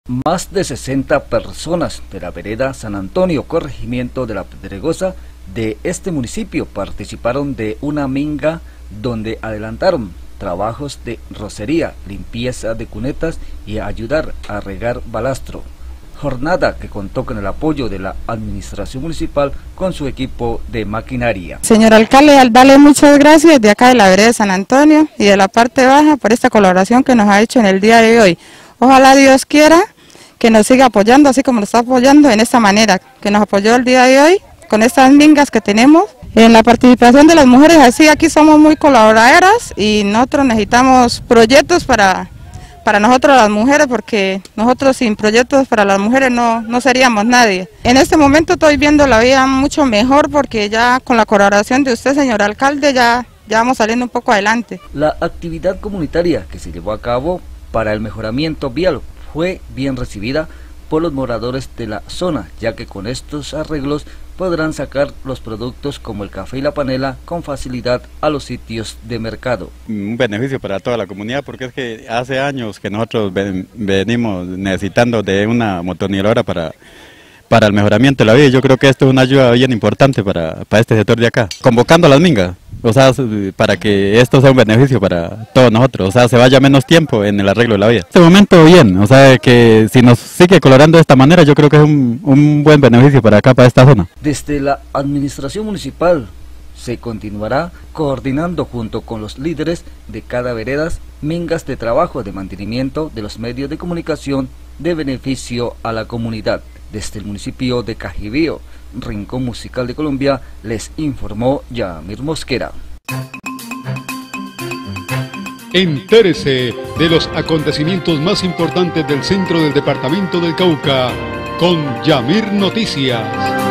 Más de 60 personas de la vereda San Antonio, corregimiento de La Pedregosa, de este municipio participaron de una minga donde adelantaron trabajos de rocería, limpieza de cunetas y ayudar a regar balastro. Jornada que contó con el apoyo de la administración municipal con su equipo de maquinaria. Señor alcalde, darle muchas gracias de acá de la vereda de San Antonio y de la parte baja por esta colaboración que nos ha hecho en el día de hoy. Ojalá Dios quiera que nos siga apoyando así como nos está apoyando en esta manera, que nos apoyó el día de hoy con estas mingas que tenemos. En la participación de las mujeres, así aquí somos muy colaboradoras y nosotros necesitamos proyectos para nosotros las mujeres, porque nosotros sin proyectos para las mujeres no seríamos nadie. En este momento estoy viendo la vida mucho mejor porque ya con la colaboración de usted, señor alcalde, ya vamos saliendo un poco adelante. La actividad comunitaria que se llevó a cabo para el mejoramiento vial fue bien recibida por los moradores de la zona, ya que con estos arreglos podrán sacar los productos como el café y la panela con facilidad a los sitios de mercado. Un beneficio para toda la comunidad, porque es que hace años que nosotros venimos necesitando de una motoniveladora para el mejoramiento de la vida, y yo creo que esto es una ayuda bien importante para este sector de acá. Convocando a las mingas, o sea, para que esto sea un beneficio para todos nosotros, o sea, se vaya menos tiempo en el arreglo de la vida. En este momento bien, o sea, que si nos sigue colorando de esta manera, yo creo que es un buen beneficio para acá, para esta zona. Desde la administración municipal se continuará coordinando junto con los líderes de cada vereda mingas de trabajo de mantenimiento de los medios de comunicación de beneficio a la comunidad. Desde el municipio de Cajibío, Rincón Musical de Colombia, les informó Yamir Mosquera. Entérese de los acontecimientos más importantes del centro del departamento del Cauca con Yamir Noticias.